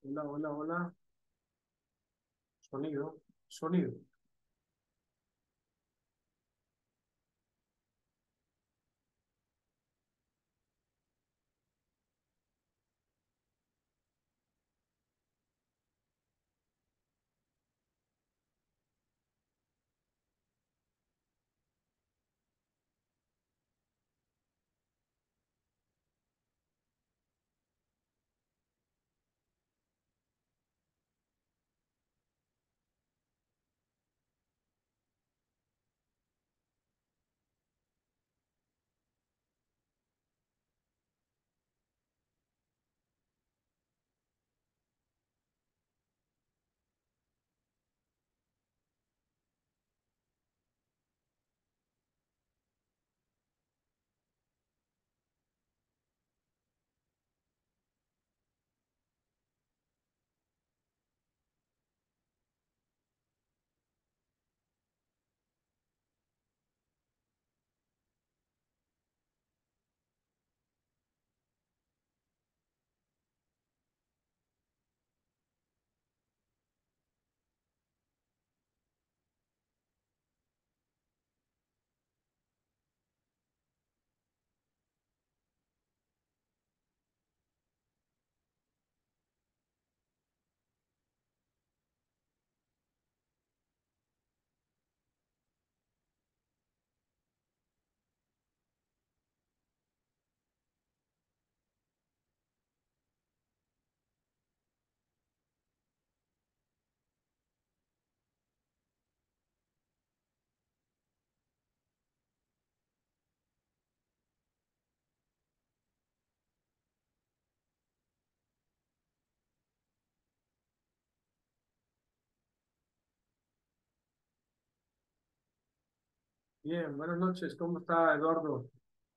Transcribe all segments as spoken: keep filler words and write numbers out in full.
Hola, hola, hola. Sonido, sonido. Bien, buenas noches. ¿Cómo está Eduardo?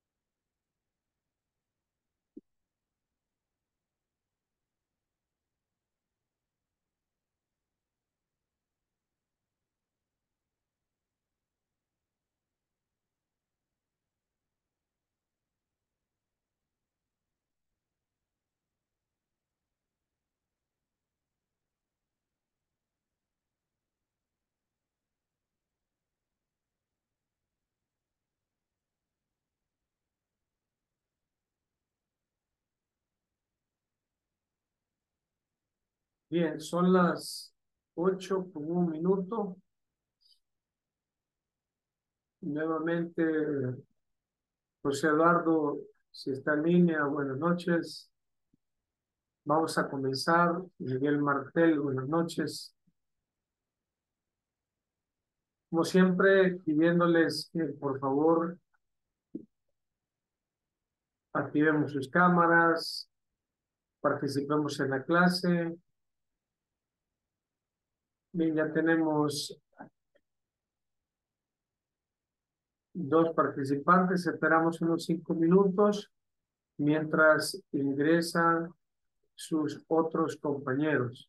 Bien, son las ocho con un minuto. Nuevamente, José Eduardo, si está en línea, buenas noches. Vamos a comenzar. Miguel Martel, buenas noches. Como siempre, pidiéndoles que por favor activemos sus cámaras, participemos en la clase. Bien, ya tenemos dos participantes. Esperamos unos cinco minutos mientras ingresan sus otros compañeros.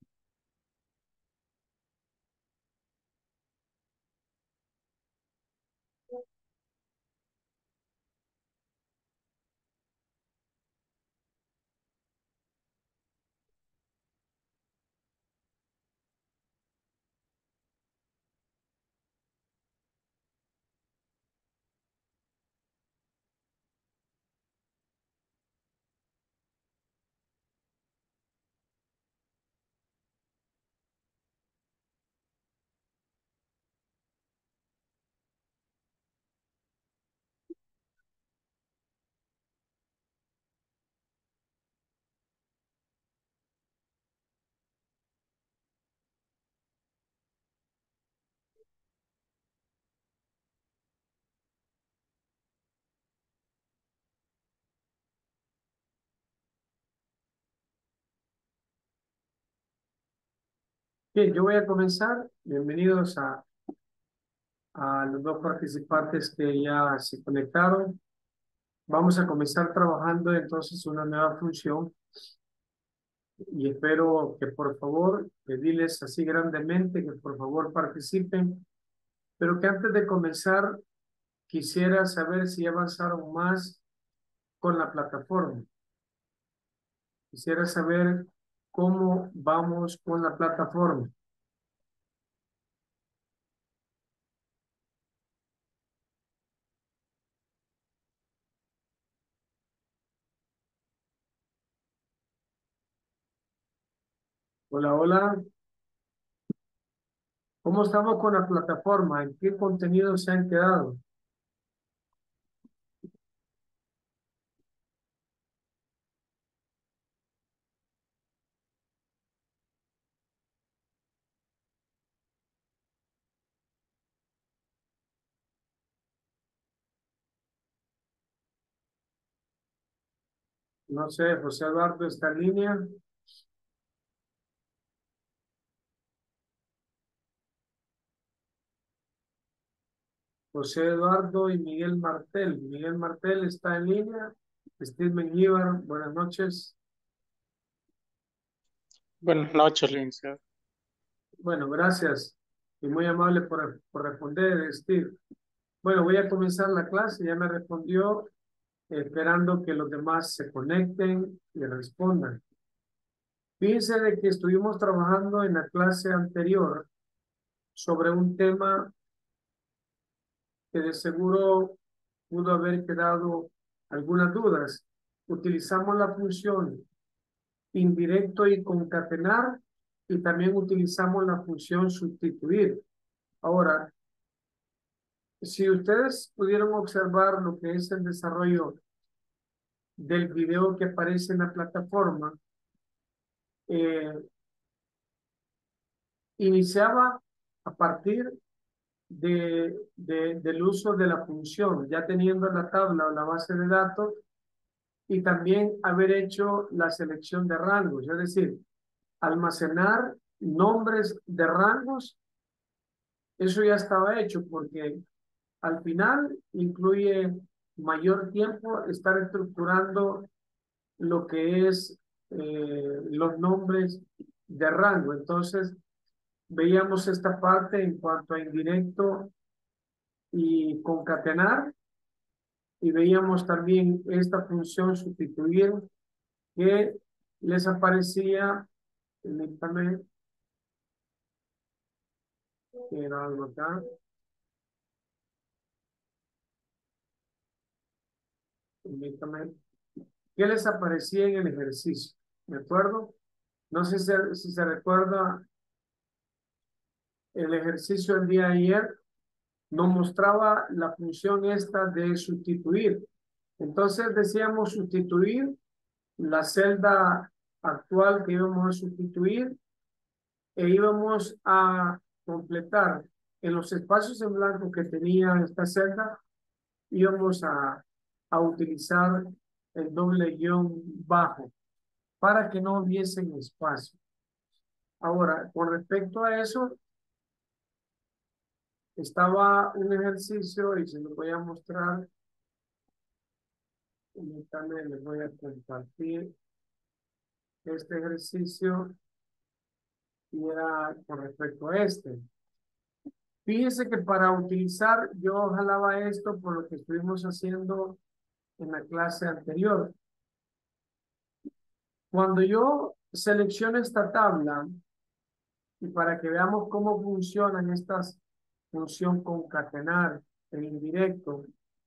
Bien, yo voy a comenzar. Bienvenidos a, a los dos participantes que ya se conectaron. Vamos a comenzar trabajando entonces una nueva función y espero que por favor, pedirles así grandemente que por favor participen, pero que antes de comenzar quisiera saber si avanzaron más con la plataforma. Quisiera saber cómo vamos con la plataforma. Hola, hola. ¿Cómo estamos con la plataforma? ¿En qué contenido se han quedado? No sé, José Eduardo está en línea. José Eduardo y Miguel Martel. Miguel Martel está en línea. Steve Mengíbar, buenas noches. Buenas noches, licenciado. Bueno, gracias y muy amable por, por responder, Steve. Bueno, voy a comenzar la clase. Ya me respondió, esperando que los demás se conecten y respondan. Fíjense de que estuvimos trabajando en la clase anterior sobre un tema que de seguro pudo haber quedado algunas dudas. Utilizamos la función indirecto y concatenar y también utilizamos la función sustituir. Ahora, si ustedes pudieron observar lo que es el desarrollo del video que aparece en la plataforma, eh, iniciaba a partir de, de, del uso de la función, ya teniendo la tabla o la base de datos, y también haber hecho la selección de rangos, es decir, almacenar nombres de rangos. Eso ya estaba hecho porque al final incluye mayor tiempo estar estructurando lo que es eh, los nombres de rango. Entonces, veíamos esta parte en cuanto a indirecto y concatenar, y veíamos también esta función sustituir que les aparecía, permítame, que era algo acá, permítame, que les aparecía en el ejercicio, ¿de acuerdo? No sé si, si se recuerda el ejercicio del día de ayer, nos mostraba la función esta de sustituir. Entonces decíamos sustituir la celda actual que íbamos a sustituir e íbamos a completar en los espacios en blanco que tenía esta celda, íbamos a, a utilizar el doble guión bajo para que no hubiesen espacio. Ahora, con respecto a eso, estaba un ejercicio y se lo voy a mostrar. Y también les voy a compartir este ejercicio y era con respecto a este. Fíjense que para utilizar, yo jalaba esto por lo que estuvimos haciendo en la clase anterior. Cuando yo selecciono esta tabla y para que veamos cómo funcionan estas función concatenar e indirecto,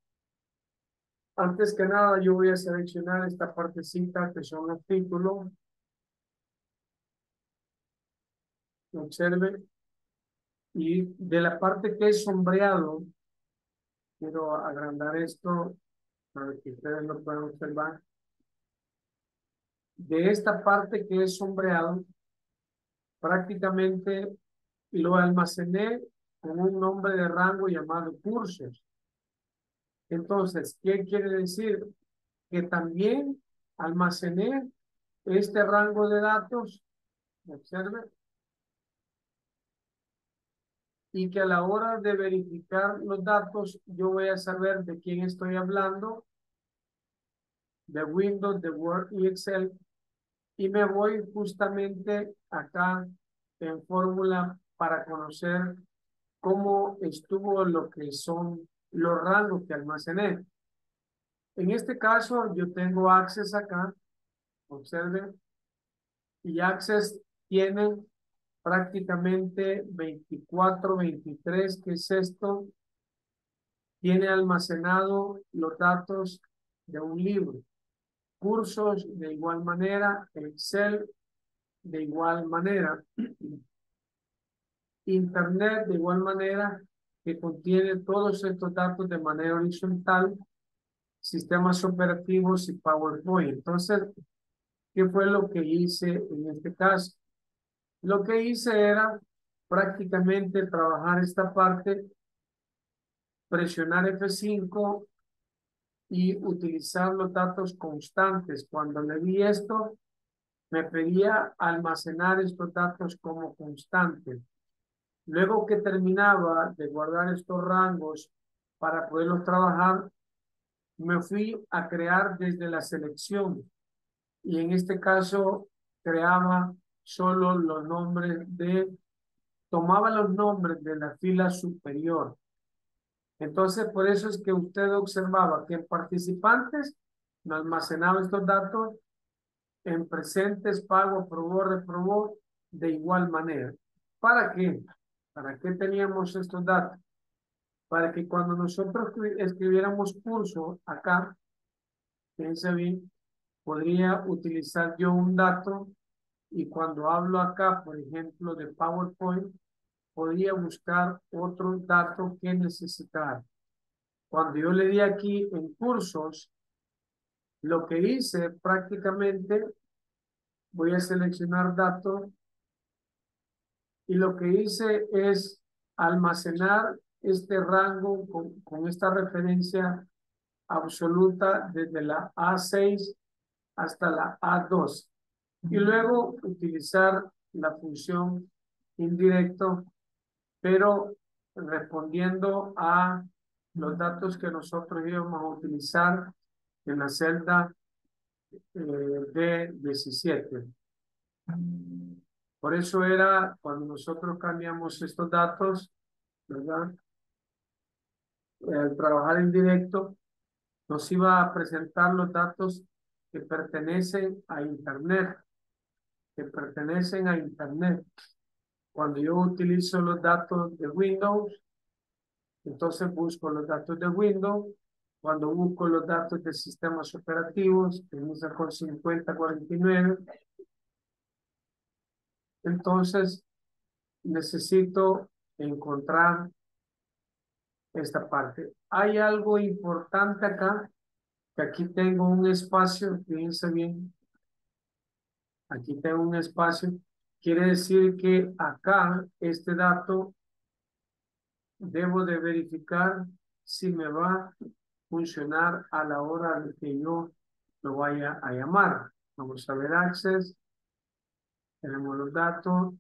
antes que nada yo voy a seleccionar esta partecita que son los títulos. Observen. Y de la parte que es sombreado, quiero agrandar esto para que ustedes lo puedan observar. De esta parte que es sombreado, prácticamente lo almacené con un nombre de rango llamado cursos. Entonces, ¿qué quiere decir? Que también almacené este rango de datos, observen, y que a la hora de verificar los datos, yo voy a saber de quién estoy hablando, de Windows, de Word y Excel, y me voy justamente acá en fórmula para conocer cómo estuvo lo que son los rangos que almacené. En este caso, yo tengo access acá, observen, y Access tienen prácticamente veinticuatro, veintitrés, ¿qué es esto? Tiene almacenado los datos de un libro, cursos de igual manera, Excel de igual manera, Internet de igual manera, que contiene todos estos datos de manera horizontal, sistemas operativos y PowerPoint. Entonces, ¿qué fue lo que hice en este caso? Lo que hice era prácticamente trabajar esta parte, presionar F cinco y utilizar los datos constantes. Cuando le di esto, me pedía almacenar estos datos como constantes. Luego que terminaba de guardar estos rangos para poderlos trabajar, me fui a crear desde la selección. Y en este caso, creaba solo los nombres de, tomaba los nombres de la fila superior. Entonces, por eso es que usted observaba que en participantes me almacenaba estos datos, en presentes, pago, aprobó, reprobó, de igual manera. ¿Para qué? ¿Para qué teníamos estos datos? Para que cuando nosotros escribiéramos curso acá, fíjense bien, podría utilizar yo un dato y cuando hablo acá, por ejemplo, de PowerPoint, podría buscar otro dato que necesitar. Cuando yo le di aquí en cursos, lo que hice prácticamente, voy a seleccionar datos y lo que hice es almacenar este rango con, con esta referencia absoluta desde la A seis hasta la A dos. Y luego utilizar la función indirecto, pero respondiendo a los datos que nosotros íbamos a utilizar en la celda eh, D diecisiete. Por eso era cuando nosotros cambiamos estos datos, ¿verdad? Eh, al trabajar en directo, nos iba a presentar los datos que pertenecen a Internet, que pertenecen a Internet. Cuando yo utilizo los datos de Windows, entonces busco los datos de Windows. Cuando busco los datos de sistemas operativos, comienza con cincuenta cuarenta y nueve. Entonces, necesito encontrar esta parte. Hay algo importante acá, que aquí tengo un espacio, fíjense bien, aquí tengo un espacio, quiere decir que acá este dato debo de verificar si me va a funcionar a la hora de que yo lo vaya a llamar. Vamos a ver Access, tenemos los datos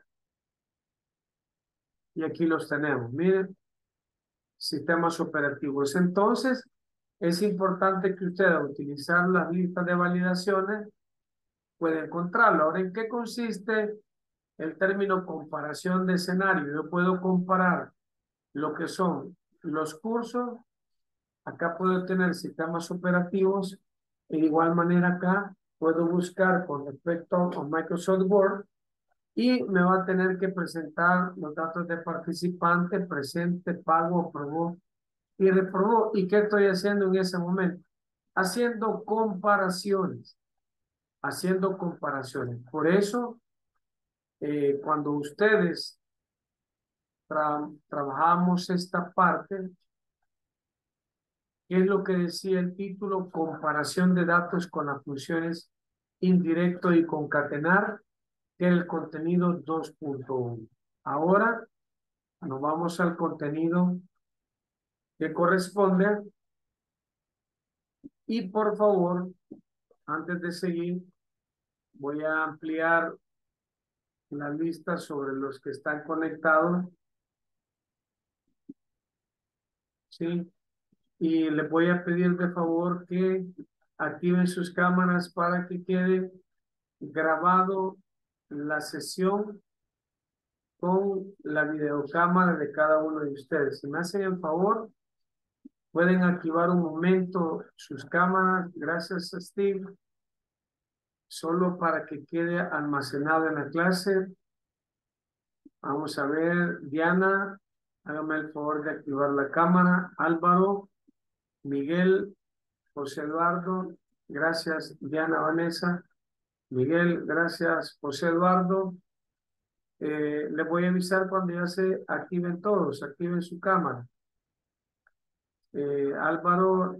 y aquí los tenemos. Miren, sistemas operativos. Entonces, es importante que usted al utilizar las listas de validaciones pueda encontrarlo. Ahora, ¿en qué consiste el término comparación de escenario? Yo puedo comparar lo que son los cursos. Acá puedo tener sistemas operativos y de igual manera acá puedo buscar con respecto a Microsoft Word y me va a tener que presentar los datos de participante, presente, pago, aprobó y reprobó. ¿Y qué estoy haciendo en ese momento? Haciendo comparaciones, haciendo comparaciones. Por eso, eh, cuando ustedes tra trabajamos esta parte, ¿qué es lo que decía el título? Comparación de datos con las funciones indirecto y concatenar, que es el contenido dos punto uno. Ahora nos vamos al contenido que corresponde y por favor, antes de seguir, voy a ampliar la lista sobre los que están conectados, ¿sí? Y les voy a pedir de favor que activen sus cámaras para que quede grabado la sesión con la videocámara de cada uno de ustedes. Si me hacen el favor, pueden activar un momento sus cámaras. Gracias, Steve. solo para que quede almacenado en la clase. Vamos a ver, Diana, hágame el favor de activar la cámara. Álvaro, Miguel, José Eduardo, gracias, Diana, Vanessa. Miguel, gracias, José Eduardo. Eh, les voy a avisar cuando ya se activen todos, activen su cámara. Eh, Álvaro,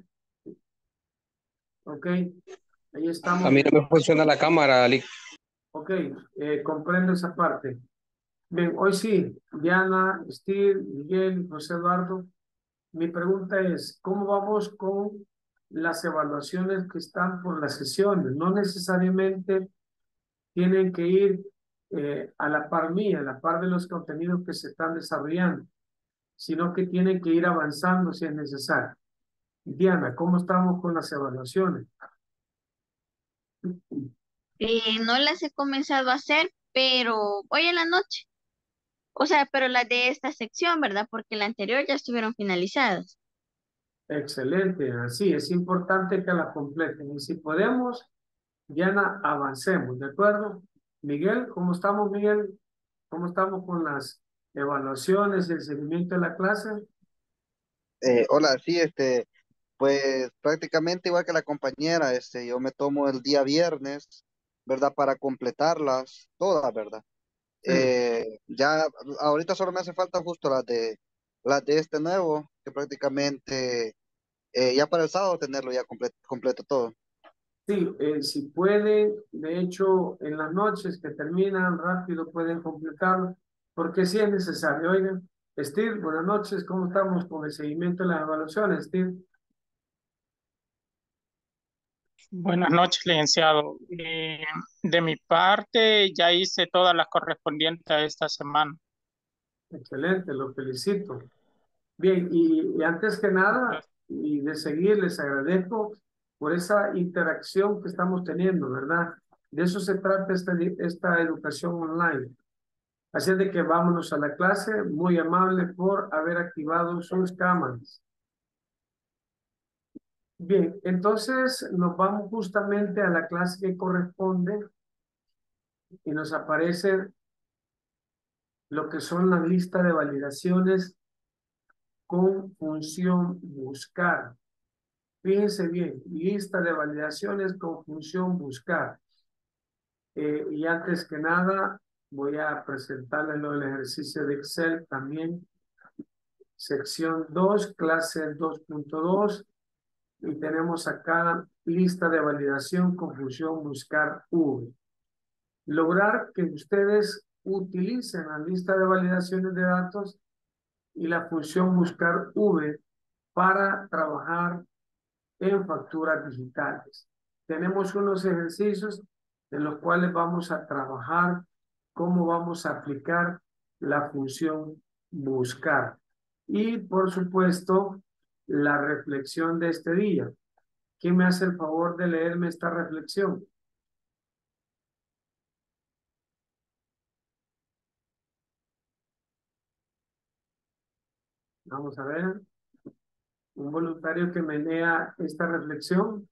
ok, ahí A estamos. mí no me funciona la cámara, Ali. Ok, eh, comprendo esa parte. Bien, hoy sí, Diana, Steve, Miguel, José Eduardo. Mi pregunta es, ¿cómo vamos con las evaluaciones que están por las sesiones? No necesariamente tienen que ir eh, a la par mía, a la par de los contenidos que se están desarrollando, sino que tienen que ir avanzando si es necesario. Diana, ¿cómo estamos con las evaluaciones? Eh, no las he comenzado a hacer, pero hoy en la noche. O sea, pero las de esta sección, ¿verdad? Porque la anterior ya estuvieron finalizadas. Excelente, así es importante que la completen. Y si podemos, Diana, avancemos, ¿de acuerdo? Miguel, ¿cómo estamos, Miguel? ¿Cómo estamos con las evaluaciones y el seguimiento de la clase? Eh, hola, sí, este, pues prácticamente igual que la compañera, este, yo me tomo el día viernes, ¿verdad? Para completarlas todas, ¿verdad? Sí, Eh, ya ahorita solo me hace falta justo las de las de este nuevo, que prácticamente eh, ya para el sábado tenerlo ya completo, completo todo. sí, eh, si pueden, de hecho, en las noches que terminan rápido pueden completarlo, porque sí es necesario. Oigan, Steve, buenas noches, ¿cómo estamos con el seguimiento de las evaluaciones, Steve? Buenas noches, licenciado. Eh, de mi parte, ya hice todas las correspondientes a esta semana. Excelente, los felicito. Bien, y, y antes que nada, Gracias. y de seguir, les agradezco por esa interacción que estamos teniendo, ¿verdad? De eso se trata esta, esta educación online. Así es de que vámonos a la clase, muy amable por haber activado sus cámaras. Bien, entonces nos vamos justamente a la clase que corresponde y nos aparece lo que son las listas de validaciones con función buscar. Fíjense bien, lista de validaciones con función buscar. Eh, y antes que nada, voy a presentarles lo del ejercicio de Excel también. Sección dos, clase dos punto dos. Y tenemos acá lista de validación con función buscar V. Lograr que ustedes utilicen la lista de validaciones de datos y la función buscar V para trabajar en facturas digitales. Tenemos unos ejercicios en los cuales vamos a trabajar cómo vamos a aplicar la función buscar. Y por supuesto, la reflexión de este día. ¿Quién me hace el favor de leerme esta reflexión? Vamos a ver. Un voluntario que me lea esta reflexión.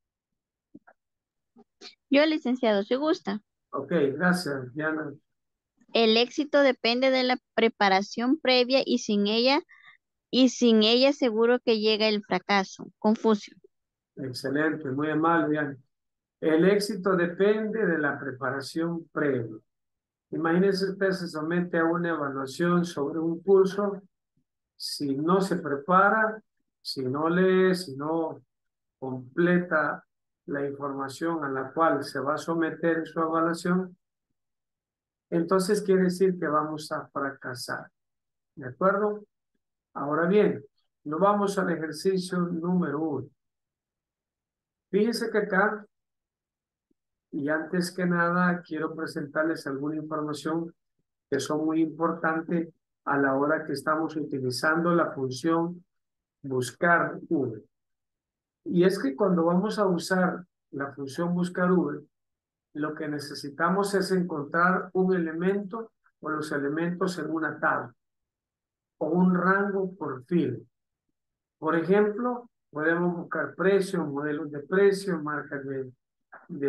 Yo, licenciado, si gusta. Ok, gracias, Diana. El éxito depende de la preparación previa y sin ella, y sin ella seguro que llega el fracaso. Confucio. Excelente, muy amable, Diana. El éxito depende de la preparación previa. Imagínese usted se somete a una evaluación sobre un curso, si no se prepara, si no lee, si no completa la información a la cual se va a someter en su evaluación, entonces quiere decir que vamos a fracasar. ¿De acuerdo? Ahora bien, nos vamos al ejercicio número uno. Fíjense que acá, y antes que nada, quiero presentarles alguna información que son muy importantes a la hora que estamos utilizando la función buscar V. Y es que cuando vamos a usar la función buscar V, lo que necesitamos es encontrar un elemento o los elementos en una tabla o un rango por fila. Por ejemplo, podemos buscar precios, modelos de precios, marcas de, de,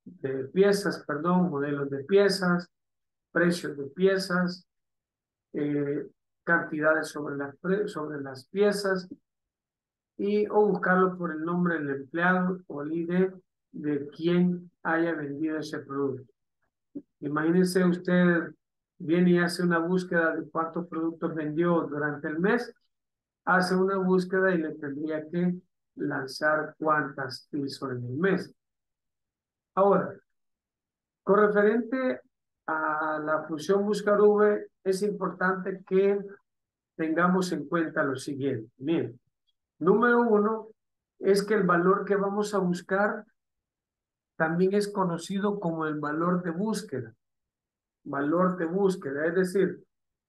de piezas, perdón, modelos de piezas, precios de piezas, eh, cantidades sobre las, sobre las piezas, y o buscarlo por el nombre del empleado o el I D de quien haya vendido ese producto. Imagínense usted viene y hace una búsqueda de cuántos productos vendió durante el mes, hace una búsqueda y le tendría que lanzar cuántas hizo en el mes. Ahora, con referente a la función buscar V, es importante que tengamos en cuenta lo siguiente. Miren, número uno es que el valor que vamos a buscar también es conocido como el valor de búsqueda. Valor de búsqueda, es decir,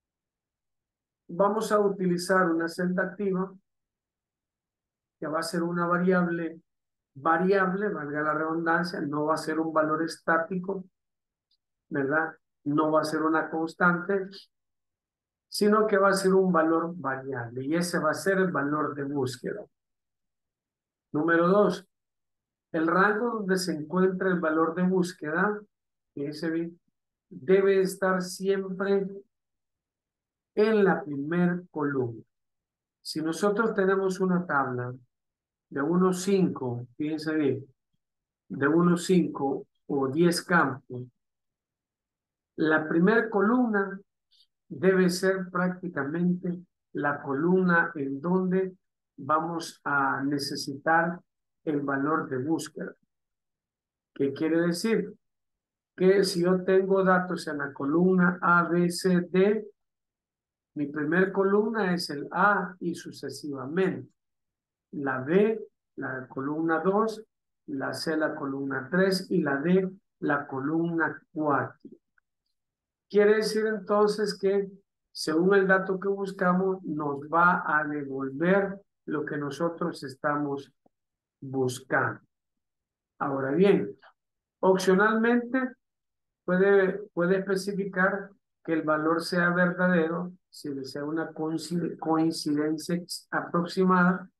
vamos a utilizar una celda activa que va a ser una variable variable, valga la redundancia, no va a ser un valor estático, ¿verdad? No va a ser una constante, sino que va a ser un valor variable y ese va a ser el valor de búsqueda. Número dos, el rango donde se encuentra el valor de búsqueda, fíjense bien, debe estar siempre en la primer columna. Si nosotros tenemos una tabla de unos cinco, fíjense bien, de unos cinco o diez campos, la primera columna debe ser prácticamente la columna en donde vamos a necesitar el valor de búsqueda. ¿Qué quiere decir? Que si yo tengo datos en la columna A, B, C, D, mi primer columna es el A y sucesivamente. La B, la columna dos, la C, la columna tres y la D, la columna cuatro. Quiere decir entonces que según el dato que buscamos nos va a devolver lo que nosotros estamos buscando. Ahora bien, opcionalmente puede, puede especificar que el valor sea verdadero si desea una coincidencia aproximada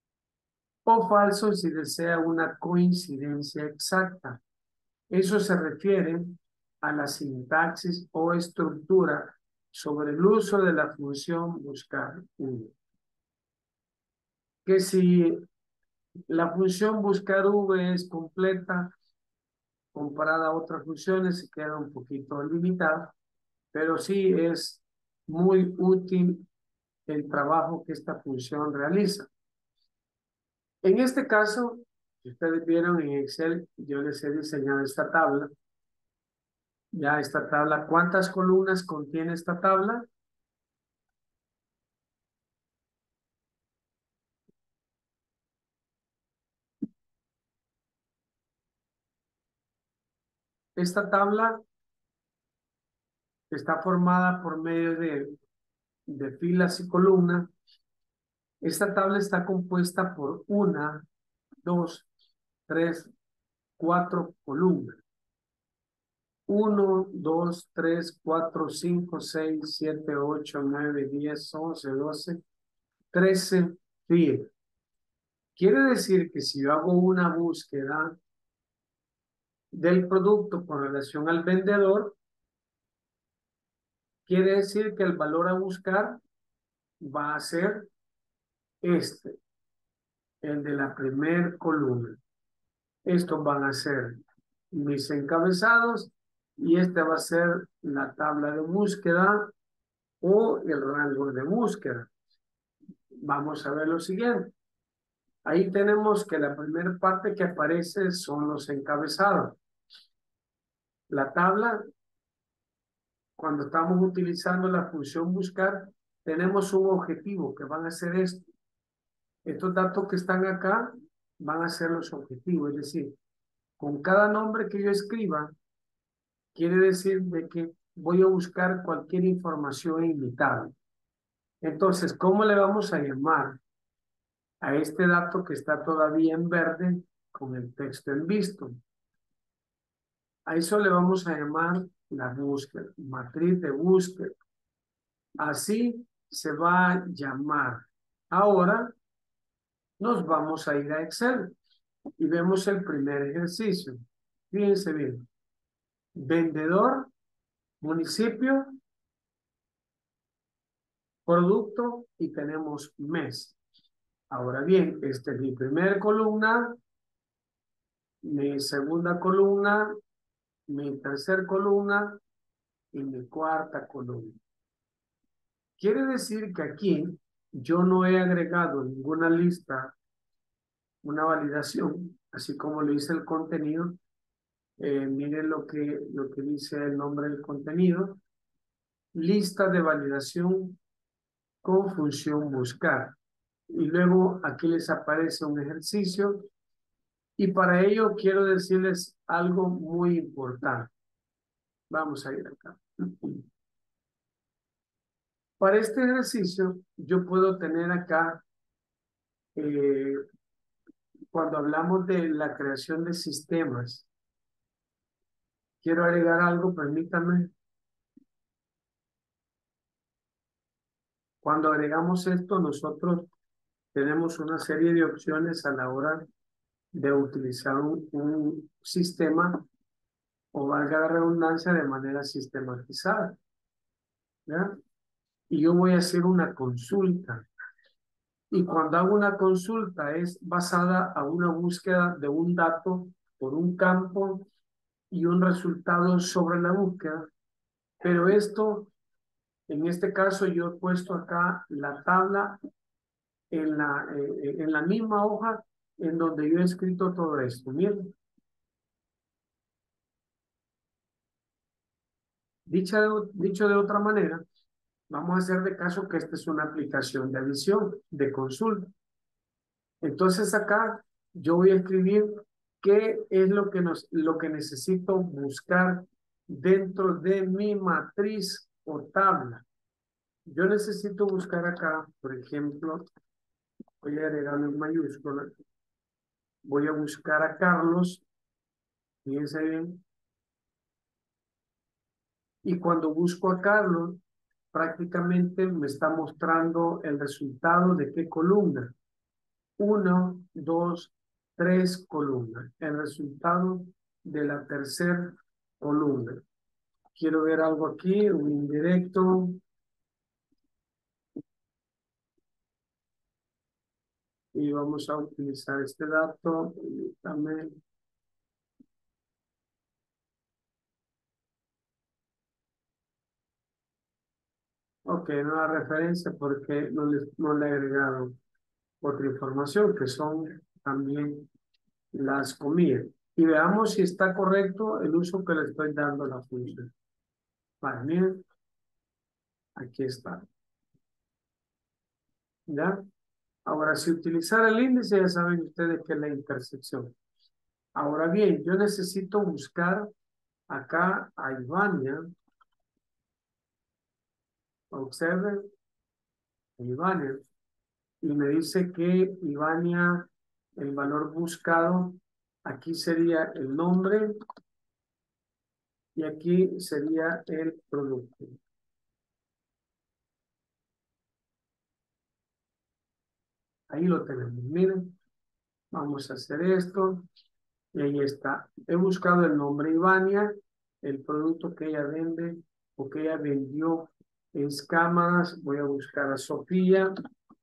o falso si desea una coincidencia exacta. Eso se refiere a la sintaxis o estructura sobre el uso de la función buscar V. Que si la función buscar V es completa comparada a otras funciones, se queda un poquito limitada, pero sí es muy útil el trabajo que esta función realiza. En este caso, si ustedes vieron en Excel, yo les he diseñado esta tabla. Ya esta tabla, ¿cuántas columnas contiene esta tabla? Esta tabla está formada por medio de, de filas y columnas. Esta tabla está compuesta por una, dos, tres, cuatro columnas. uno, dos, tres, cuatro, cinco, seis, siete, ocho, nueve, diez, once, doce, trece filas. Quiere decir que si yo hago una búsqueda del producto con relación al vendedor, quiere decir que el valor a buscar va a ser este, el de la primer columna. Estos van a ser mis encabezados y este va a ser la tabla de búsqueda o el rango de búsqueda. Vamos a ver lo siguiente. Ahí tenemos que la primera parte que aparece son los encabezados. La tabla, cuando estamos utilizando la función buscar, tenemos un objetivo que van a ser esto. Estos datos que están acá van a ser los objetivos, es decir, con cada nombre que yo escriba, quiere decir de que voy a buscar cualquier información ilimitada. Entonces, ¿cómo le vamos a llamar a este dato que está todavía en verde con el texto en visto? A eso le vamos a llamar la búsqueda, matriz de búsqueda. Así se va a llamar. Ahora nos vamos a ir a Excel y vemos el primer ejercicio. Fíjense bien. Vendedor, municipio, producto y tenemos mes. Ahora bien, esta es mi primera columna, mi segunda columna, mi tercera columna y mi cuarta columna. Quiere decir que aquí yo no he agregado ninguna lista, una validación, así como le hice el contenido. Eh, miren lo que, lo que dice el nombre del contenido. Lista de validación con función buscar. Y luego aquí les aparece un ejercicio. Y para ello quiero decirles algo muy importante. Vamos a ir acá. Para este ejercicio, yo puedo tener acá, eh, cuando hablamos de la creación de sistemas, quiero agregar algo, permítanme. Cuando agregamos esto, nosotros tenemos una serie de opciones a la hora de utilizar un, un sistema, o valga la redundancia, de manera sistematizada, ¿ya? Y yo voy a hacer una consulta. Y cuando hago una consulta es basada a una búsqueda de un dato por un campo y un resultado sobre la búsqueda. Pero esto, en este caso, yo he puesto acá la tabla en la, eh, en la misma hoja en donde yo he escrito todo esto. Miren. Dicha de, dicho de otra manera, vamos a hacer de caso que esta es una aplicación de adición, de consulta. Entonces acá yo voy a escribir qué es lo que, nos, lo que necesito buscar dentro de mi matriz o tabla. Yo necesito buscar acá, por ejemplo, voy a agregarle en mayúscula, voy a buscar a Carlos, fíjense bien, y cuando busco a Carlos, prácticamente me está mostrando el resultado de qué columna. Uno, dos, tres columnas. El resultado de la tercera columna. Quiero ver algo aquí, un indirecto. Y vamos a utilizar este dato. También. Ok, nueva referencia porque no le, no le he agregado otra información que son también las comidas. Y veamos si está correcto el uso que le estoy dando a la función. Vale, miren. Aquí está. ¿Ya? Ahora, si utilizar el índice, ya saben ustedes que es la intersección. Ahora bien, yo necesito buscar acá a Ivania. Observen, Ivania. Y me dice que Ivania, el valor buscado, aquí sería el nombre y aquí sería el producto. Ahí lo tenemos. Miren, vamos a hacer esto. Y ahí está. He buscado el nombre Ivania, el producto que ella vende o que ella vendió es cámaras. Voy a buscar a Sofía.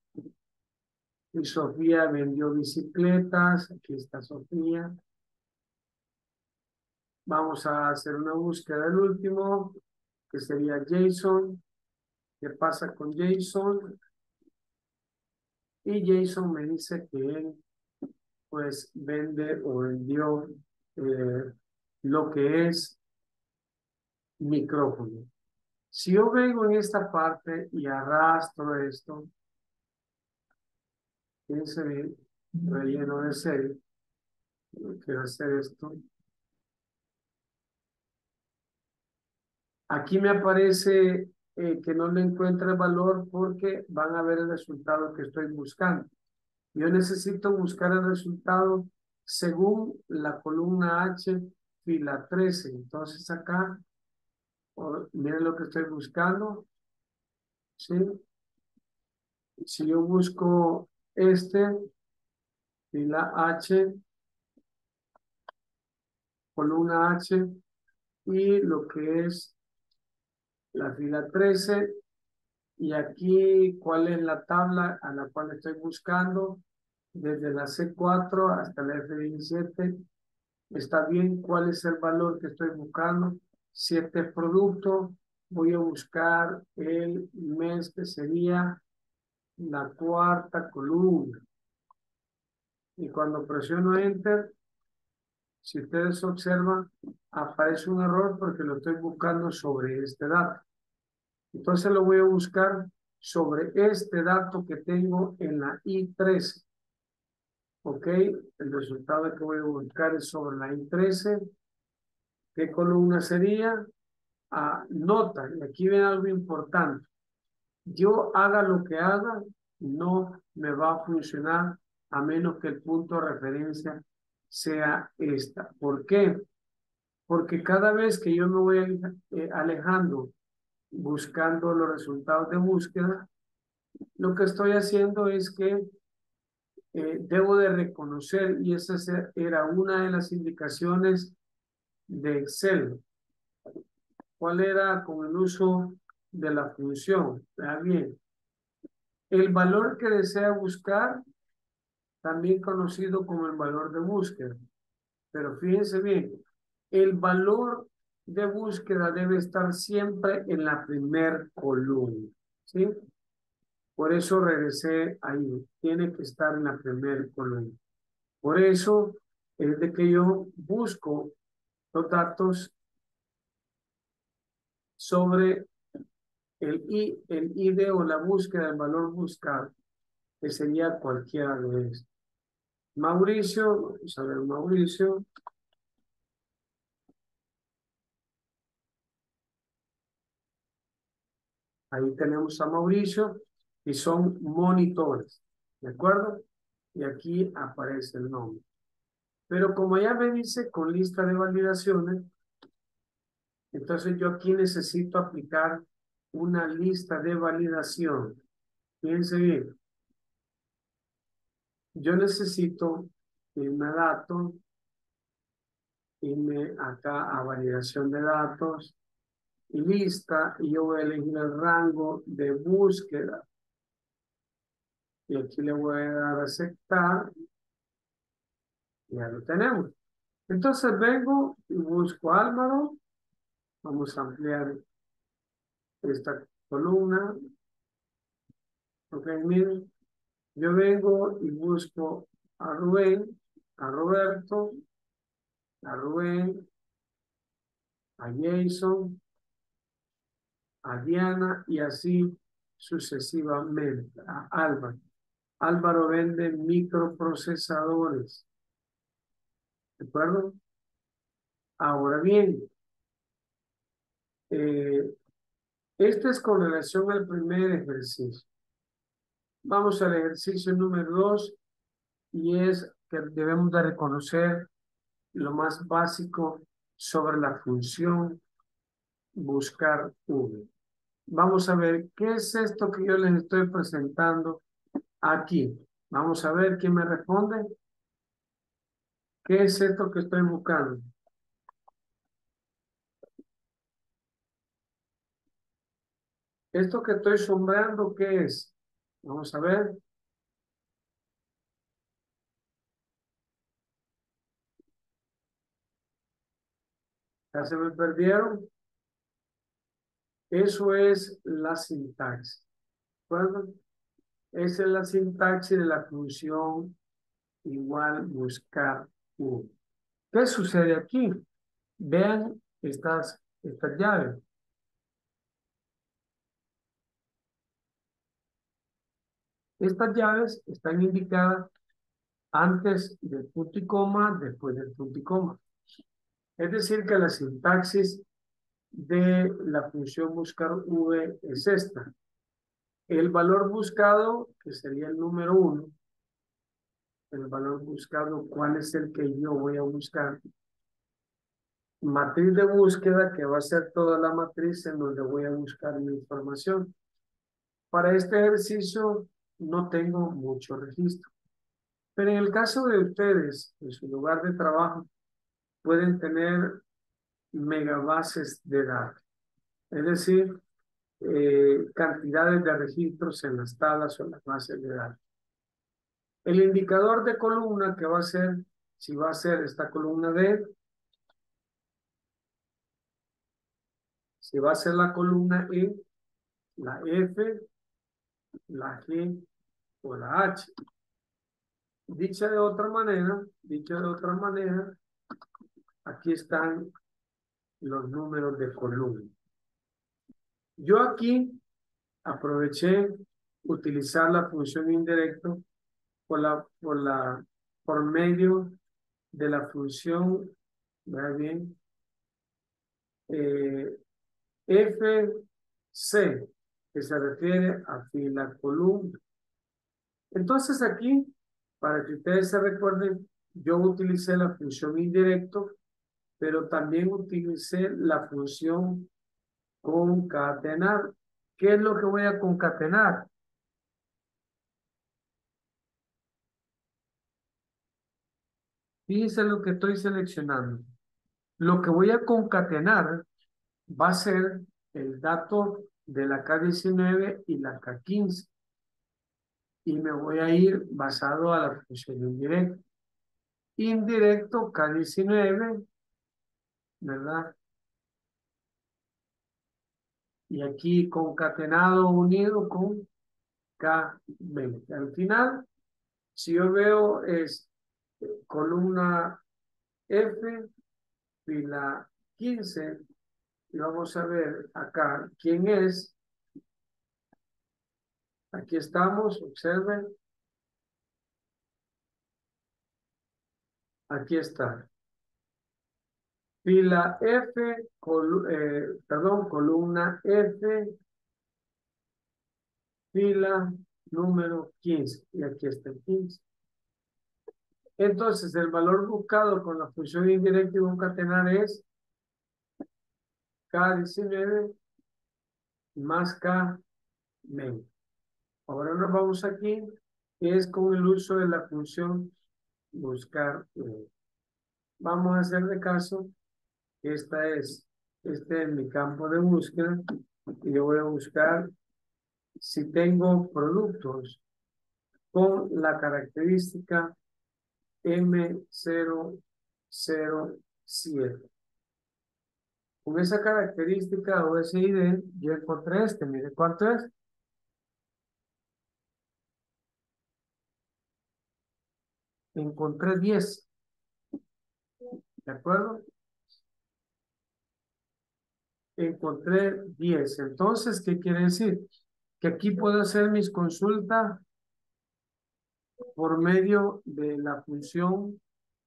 Y Sofía vendió bicicletas. Aquí está Sofía. Vamos a hacer una búsqueda del último, que sería Jason. ¿Qué pasa con Jason? Y Jason me dice que él pues vende o vendió eh, lo que es micrófono. Si yo vengo en esta parte y arrastro esto, fíjense bien, relleno de serie, quiero hacer esto. Aquí me aparece eh, que no le encuentra el valor porque van a ver el resultado que estoy buscando. Yo necesito buscar el resultado según la columna H, fila trece. Entonces acá, oh, miren lo que estoy buscando. ¿Sí? Si yo busco este, fila H, columna H y lo que es la fila trece. Y aquí, ¿cuál es la tabla a la cual estoy buscando? Desde la C cuatro hasta la F diecisiete. Está bien, ¿cuál es el valor que estoy buscando? Si este es producto, voy a buscar el mes que sería la cuarta columna. Y cuando presiono Enter, si ustedes observan, aparece un error porque lo estoy buscando sobre este dato. Entonces lo voy a buscar sobre este dato que tengo en la I trece. Ok, el resultado que voy a buscar es sobre la I trece. ¿Qué columna sería? Ah, nota, y aquí ven algo importante. Yo haga lo que haga, no me va a funcionar a menos que el punto de referencia sea esta. ¿Por qué? Porque cada vez que yo me voy eh, alejando buscando los resultados de búsqueda, lo que estoy haciendo es que eh, debo de reconocer, y esa era una de las indicaciones de Excel. ¿Cuál era con el uso de la función? Vea bien. El valor que desea buscar, también conocido como el valor de búsqueda. Pero fíjense bien, el valor de búsqueda debe estar siempre en la primer columna, ¿sí? Por eso regresé ahí. Tiene que estar en la primera columna. Por eso es de que yo busco los datos sobre el, I, el I D o la búsqueda del valor buscado, que sería cualquiera de estos. Mauricio, vamos a ver Mauricio. Ahí tenemos a Mauricio y son monitores, ¿de acuerdo? Y aquí aparece el nombre. Pero como ya me dice con lista de validaciones, entonces yo aquí necesito aplicar una lista de validación. Fíjense bien. Yo necesito irme a datos, irme acá a validación de datos y lista, y yo voy a elegir el rango de búsqueda. Y aquí le voy a dar a aceptar. Ya lo tenemos. Entonces vengo y busco a Álvaro. Vamos a ampliar esta columna. Ok, miren. Yo vengo y busco a Rubén, a Roberto, a Rubén, a Jason, a Diana y así sucesivamente. A Álvaro. Álvaro vende microprocesadores. ¿De acuerdo? Ahora bien, eh, este es con relación al primer ejercicio. Vamos al ejercicio número dos y es que debemos de reconocer lo más básico sobre la función buscar V. Vamos a ver qué es esto que yo les estoy presentando aquí. Vamos a ver quién me responde. ¿Qué es esto que estoy buscando? Esto que estoy sombreando, ¿qué es? Vamos a ver. Ya se me perdieron. Eso es la sintaxis. ¿De acuerdo? Esa es la sintaxis de la función igual buscar U. ¿Qué sucede aquí? Vean estas, estas llaves. Estas llaves están indicadas antes del punto y coma, después del punto y coma. Es decir, que la sintaxis de la función buscar V es esta. El valor buscado, que sería el número uno, el valor buscado, ¿cuál es el que yo voy a buscar? Matriz de búsqueda, que va a ser toda la matriz en donde voy a buscar mi información. Para este ejercicio no tengo mucho registro. Pero en el caso de ustedes, en su lugar de trabajo, pueden tener megabases de datos, es decir, eh, cantidades de registros en las tablas o en las bases de datos. El indicador de columna que va a ser, si va a ser esta columna D, si va a ser la columna E, la F, la G o la H. Dicha de otra manera, dicha de otra manera, aquí están los números de columna. Yo aquí aproveché utilizar la función indirecto por la, por la, por medio de la función, ¿verdad bien? Eh, F C, que se refiere a fila columna. Entonces aquí, para que ustedes se recuerden, yo utilicé la función indirecto, pero también utilicé la función concatenar. ¿Qué es lo que voy a concatenar? Fíjense lo que estoy seleccionando. Lo que voy a concatenar va a ser el dato de la K diecinueve y la K quince. Y me voy a ir basado a la función indirecta. Indirecto K diecinueve, ¿verdad? Y aquí concatenado unido con K veinte. Al final, si yo veo es columna F, fila quince, y vamos a ver acá quién es. Aquí estamos, observen. Aquí está. Fila F, colu eh, perdón, columna F, fila número quince. Y aquí está el quince. Entonces, el valor buscado con la función indirecta y concatenar es K diecinueve más K veinte. Ahora nos vamos aquí, que es con el uso de la función buscar. Vamos a hacer de caso que esta es, este es mi campo de búsqueda y yo voy a buscar si tengo productos con la característica M cero cero siete. Con esa característica o ese I D, yo encontré este. Mire, ¿cuánto es? Encontré diez. ¿De acuerdo? Encontré diez. Entonces, ¿qué quiere decir? Que aquí puedo hacer mis consultas por medio de la función,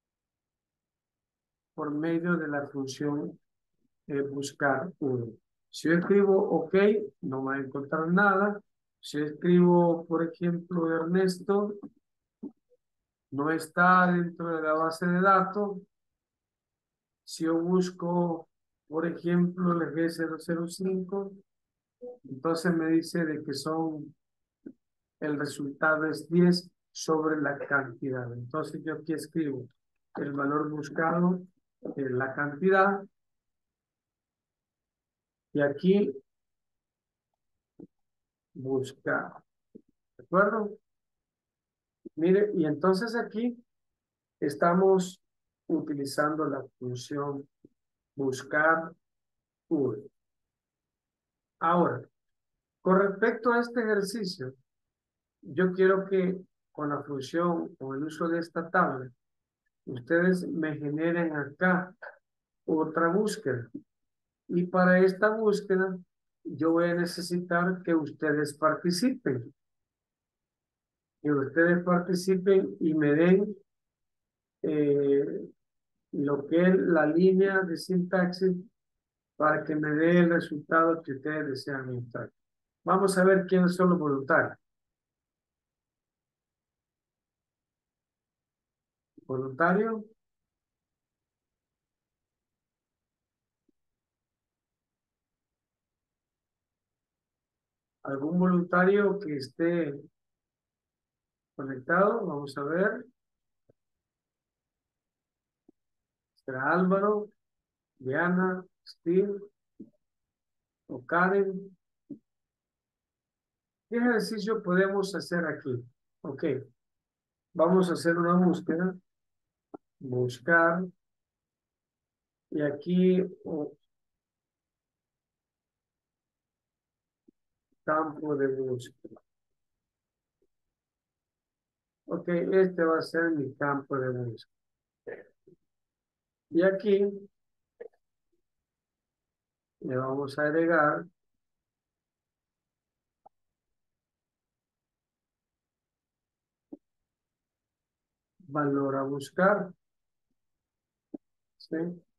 por medio de la función eh, buscar uno. Si yo escribo OK, no va a encontrar nada. Si yo escribo, por ejemplo, Ernesto, no está dentro de la base de datos. Si yo busco, por ejemplo, el G cero cero cinco, entonces me dice de que son, el resultado es diez sobre la cantidad. Entonces yo aquí escribo el valor buscado, eh, la cantidad, y aquí buscar. ¿De acuerdo? Mire, y entonces aquí estamos utilizando la función buscar U R L. Ahora, con respecto a este ejercicio, yo quiero que con la función, con el uso de esta tabla, ustedes me generen acá otra búsqueda. Y para esta búsqueda, yo voy a necesitar que ustedes participen. Que ustedes participen y me den eh, lo que es la línea de sintaxis para que me dé el resultado que ustedes desean mostrar. Vamos a ver quiénes son los voluntarios. ¿Voluntario? ¿Algún voluntario que esté conectado? Vamos a ver. será Álvaro, Diana, Steve o Karen. ¿Qué ejercicio podemos hacer aquí? Ok, vamos a hacer una búsqueda. Buscar. Y aquí oh, campo de búsqueda. Ok, este va a ser mi campo de búsqueda. Y aquí le vamos a agregar valor a buscar. ¿Sí?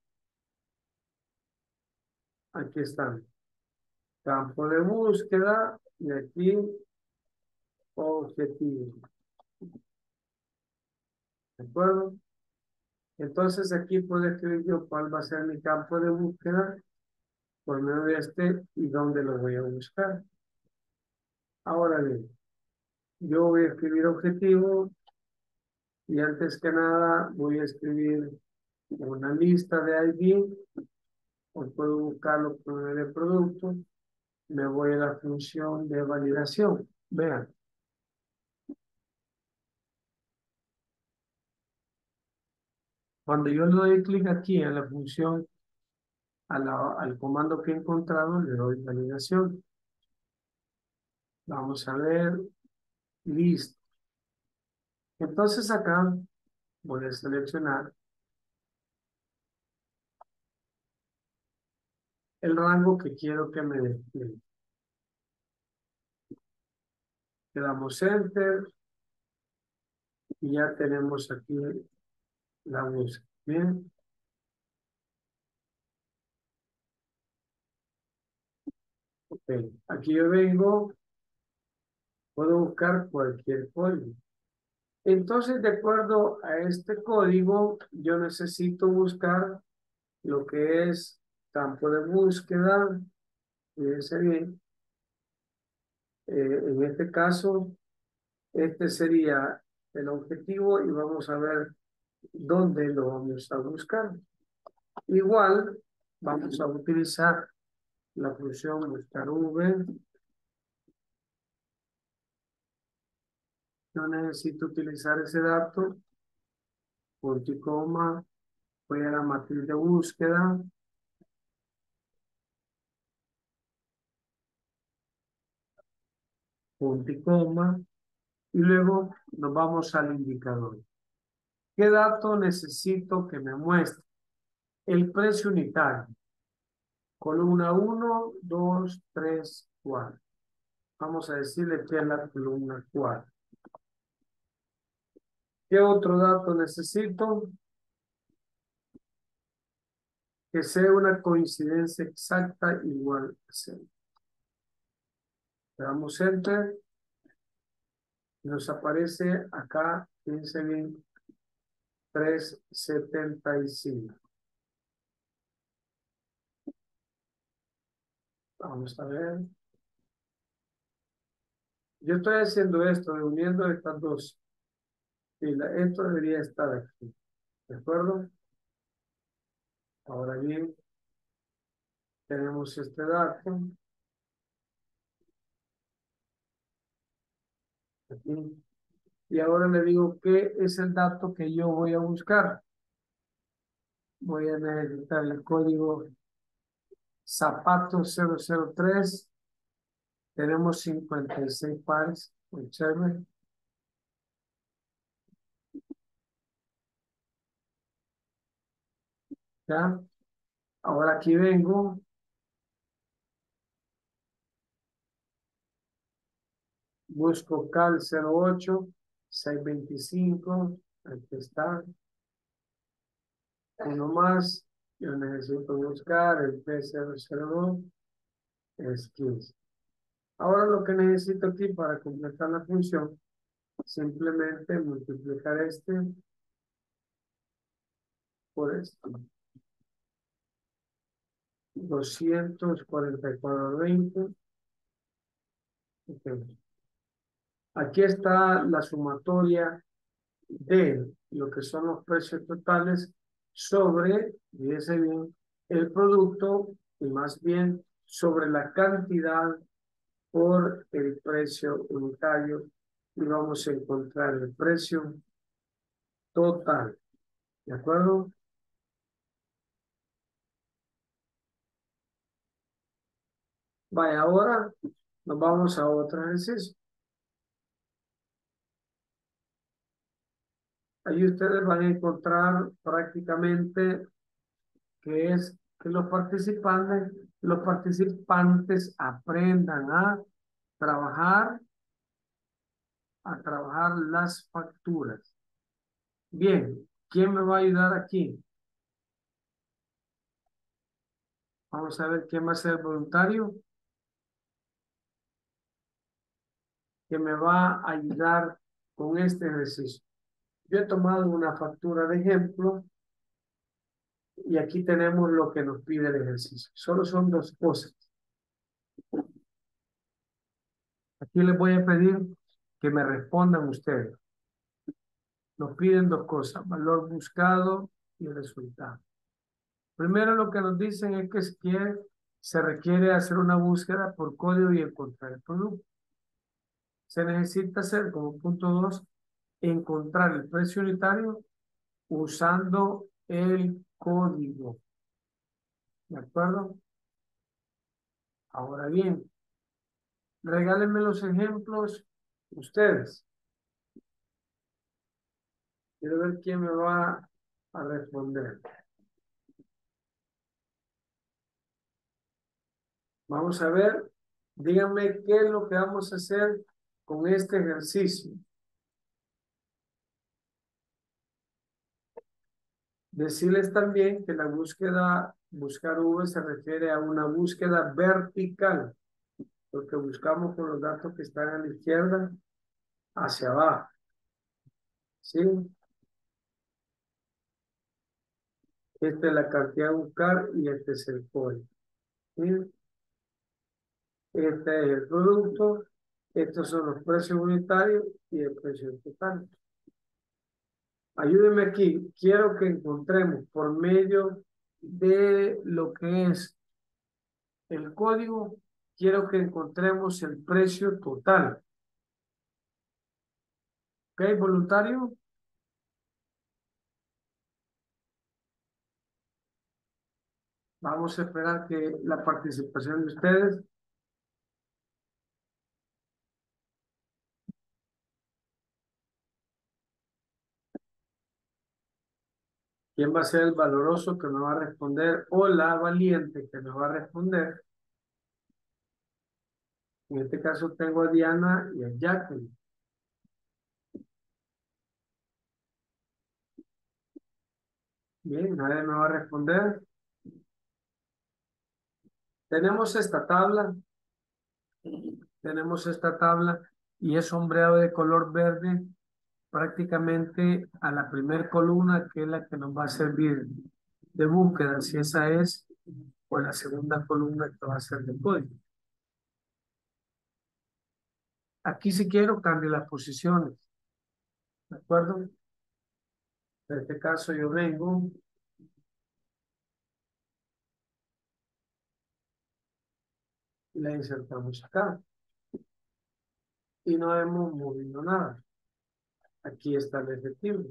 Aquí están. Campo de búsqueda y aquí objetivo. ¿De acuerdo? Entonces aquí puedo escribir yo cuál va a ser mi campo de búsqueda por medio de este y dónde lo voy a buscar. Ahora bien, yo voy a escribir objetivo y antes que nada voy a escribir una lista de I D o puedo buscarlo por medio de producto. Me voy a la función de validación. Vean. Cuando yo le doy clic aquí en la función, a la- al comando que he encontrado, le doy validación. Vamos a ver, listo. Entonces acá voy a seleccionar el rango que quiero que me despliegue. Le damos Enter y ya tenemos aquí la búsqueda. Bien. Ok. Aquí yo vengo, puedo buscar cualquier código. Entonces, de acuerdo a este código, yo necesito buscar lo que es campo de búsqueda. Fíjense bien. Eh, en este caso, este sería el objetivo y vamos a ver dónde lo vamos a buscar. Igual, vamos a utilizar la función buscar V. Yo necesito utilizar ese dato, punto y coma, voy a la matriz de búsqueda, punto y coma, y luego nos vamos al indicador. ¿Qué dato necesito que me muestre? El precio unitario. Columna uno, dos, tres, cuatro. Vamos a decirle que es la columna cuatro. ¿Qué otro dato necesito? Que sea una coincidencia exacta igual a cero. Le damos Enter. Nos aparece acá, fíjense bien, trescientos setenta y cinco. Vamos a ver. Yo estoy haciendo esto, uniendo estas dos filas. Esto debería estar aquí. ¿De acuerdo? Ahora bien, tenemos este dato. Aquí. Y ahora le digo qué es el dato que yo voy a buscar. Voy a necesitar el código zapato cero cero tres. Tenemos cincuenta y seis pares. Observen. ¿Ya? Ahora aquí vengo. Busco cal cero ocho, seiscientos veinticinco. Aquí está. Uno más. Yo necesito buscar el P cero cero dos. Es quince. Ahora lo que necesito aquí para completar la función, simplemente multiplicar este por esto. doscientos cuarenta y cuatro veinte. Okay. Aquí está la sumatoria de lo que son los precios totales sobre, fíjese bien, el producto y más bien sobre la cantidad por el precio unitario y vamos a encontrar el precio total. ¿De acuerdo? Vaya, ahora nos vamos a otro ejercicio. Ahí ustedes van a encontrar prácticamente que es que los participantes, los participantes aprendan a trabajar, a trabajar las facturas. Bien, ¿quién me va a ayudar aquí? Vamos a ver quién va a ser voluntario, que me va a ayudar con este ejercicio. Yo he tomado una factura de ejemplo y aquí tenemos lo que nos pide el ejercicio. Solo son dos cosas. Aquí les voy a pedir que me respondan ustedes. Nos piden dos cosas, valor buscado y el resultado. Primero lo que nos dicen es que se, quiere, se requiere hacer una búsqueda por código y encontrar el producto. Se necesita hacer, como punto dos, encontrar el precio unitario usando el código. ¿De acuerdo? Ahora bien, regálenme los ejemplos ustedes. Quiero ver quién me va a responder. Vamos a ver, díganme qué es lo que vamos a hacer con este ejercicio. Decirles también que la búsqueda, buscar V se refiere a una búsqueda vertical, porque buscamos con los datos que están a la izquierda hacia abajo. ¿Sí? Esta es la cantidad a buscar y este es el código. ¿Sí? Este es el producto, estos son los precios unitarios y el precio total. Ayúdenme aquí, quiero que encontremos por medio de lo que es el código, quiero que encontremos el precio total. ¿Ok, voluntario? Vamos a esperar que la participación de ustedes. ¿Quién va a ser el valoroso que me va a responder o la valiente que me va a responder? En este caso tengo a Diana y a Jacqueline. Bien, nadie me va a responder. Tenemos esta tabla. Tenemos esta tabla y es sombreado de color verde prácticamente a la primera columna, que es la que nos va a servir de búsqueda, si esa es, o la segunda columna que va a ser de código. Aquí si quiero cambio las posiciones, ¿de acuerdo? En este caso yo vengo y la insertamos acá y no hemos movido nada. Aquí está el efectivo.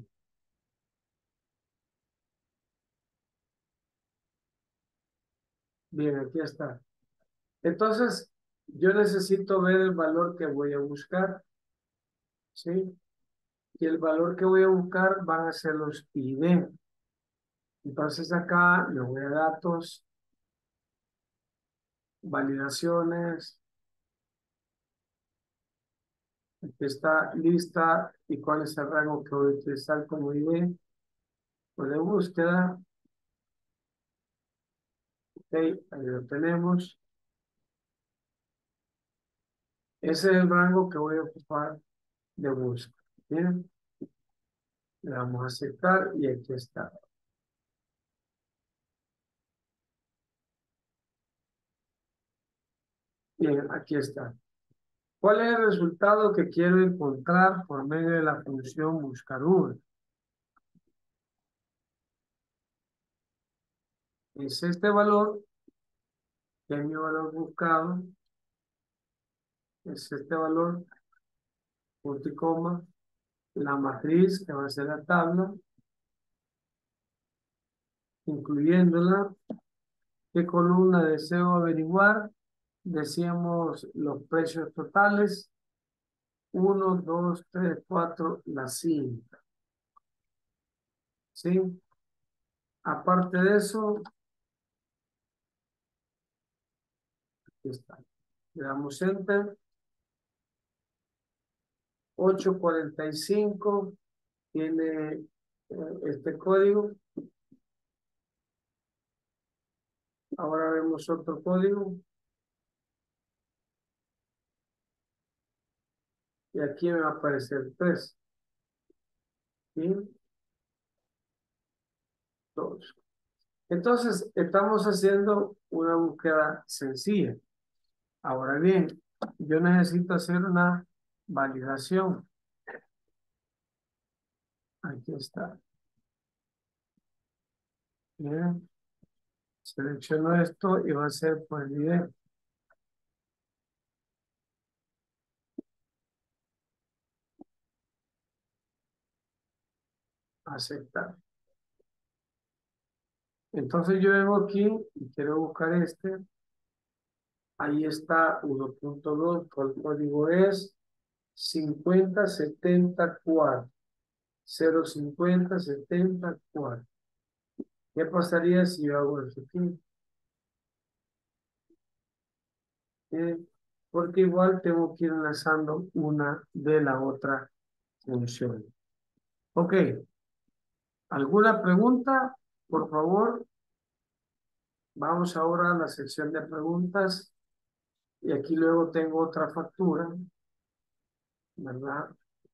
Bien, aquí está. Entonces, yo necesito ver el valor que voy a buscar, ¿sí? Y el valor que voy a buscar van a ser los I D. Entonces acá me voy a datos, validaciones, aquí está lista y cuál es el rango que voy a utilizar como I D. Pues de búsqueda. Ok, ahí lo tenemos. Ese es el rango que voy a ocupar de búsqueda. Bien, le damos a aceptar y aquí está. Bien, aquí está. ¿Cuál es el resultado que quiero encontrar por medio de la función buscar V? Es este valor, que es mi valor buscado, es este valor, punto y coma, la matriz, que va a ser la tabla, incluyéndola. ¿Qué columna deseo averiguar? Decíamos los precios totales. Uno, dos, tres, cuatro, la cinta. ¿Sí? Aparte de eso, aquí está. Le damos enter. ocho cuarenta y cinco tiene eh, este código. Ahora vemos otro código. Y aquí me va a aparecer tres. ¿Sí? Dos. Entonces, estamos haciendo una búsqueda sencilla. Ahora bien, yo necesito hacer una validación. Aquí está. Bien. Selecciono esto y va a ser por el video. Aceptar. Entonces yo vengo aquí y quiero buscar este. Ahí está uno punto dos, el código es cincuenta setenta cuatro. cero cincuenta setenta cuatro. ¿Qué pasaría si yo hago esto aquí? Eh, porque igual tengo que ir enlazando una de la otra función. Ok. ¿Alguna pregunta? Por favor. Vamos ahora a la sección de preguntas. Y aquí luego tengo otra factura, ¿verdad?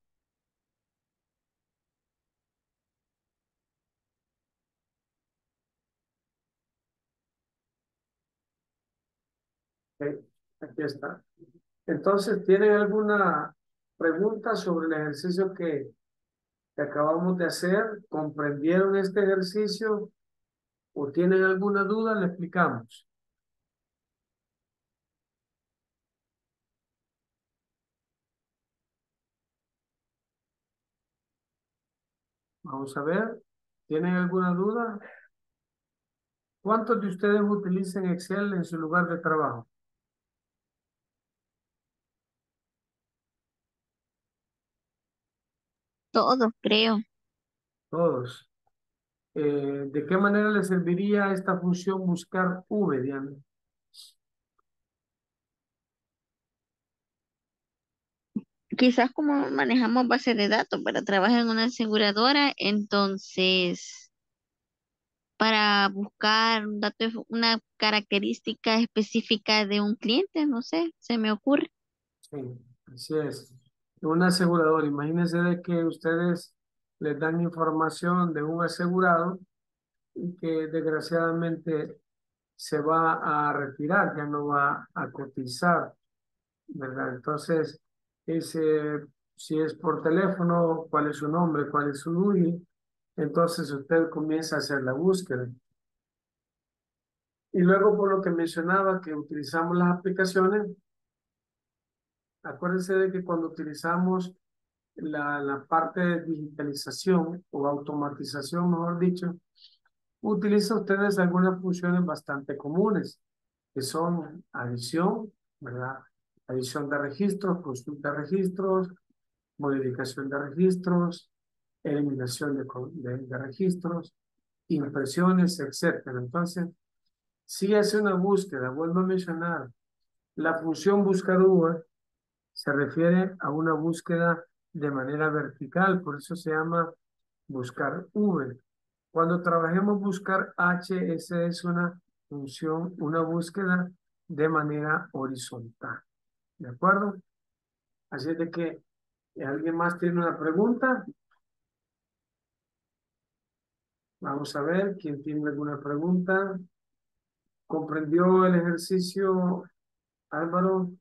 Ok, aquí está. Entonces, ¿tienen alguna pregunta sobre el ejercicio que, que acabamos de hacer? ¿Comprendieron este ejercicio? ¿O tienen alguna duda? Le explicamos. Vamos a ver. ¿Tienen alguna duda? ¿Cuántos de ustedes utilizan Excel en su lugar de trabajo? Todo, creo. Todos. Eh, ¿de qué manera les serviría esta función buscar V, Diana? Quizás como manejamos base de datos, para trabajar en una aseguradora, entonces para buscar un dato, una característica específica de un cliente, no sé, se me ocurre. Sí, así es. Un asegurador, imagínense de que ustedes les dan información de un asegurado y que desgraciadamente se va a retirar, ya no va a cotizar, ¿verdad? Entonces, ese, si es por teléfono, cuál es su nombre, cuál es su N U I, entonces usted comienza a hacer la búsqueda. Y luego, por lo que mencionaba, que utilizamos las aplicaciones, acuérdense de que cuando utilizamos la, la parte de digitalización o automatización, mejor dicho, utiliza ustedes algunas funciones bastante comunes, que son adición, ¿verdad? Adición de registros, consulta de registros, modificación de registros, eliminación de, co- de, de registros, impresiones, etcétera. Entonces, si hace una búsqueda, vuelvo a mencionar, la función buscar uva se refiere a una búsqueda de manera vertical, por eso se llama buscar V. Cuando trabajemos buscar H, esa es una función, una búsqueda de manera horizontal. ¿De acuerdo? Así de que, ¿alguien más tiene una pregunta? Vamos a ver, ¿quién tiene alguna pregunta? ¿Comprendió el ejercicio, Álvaro?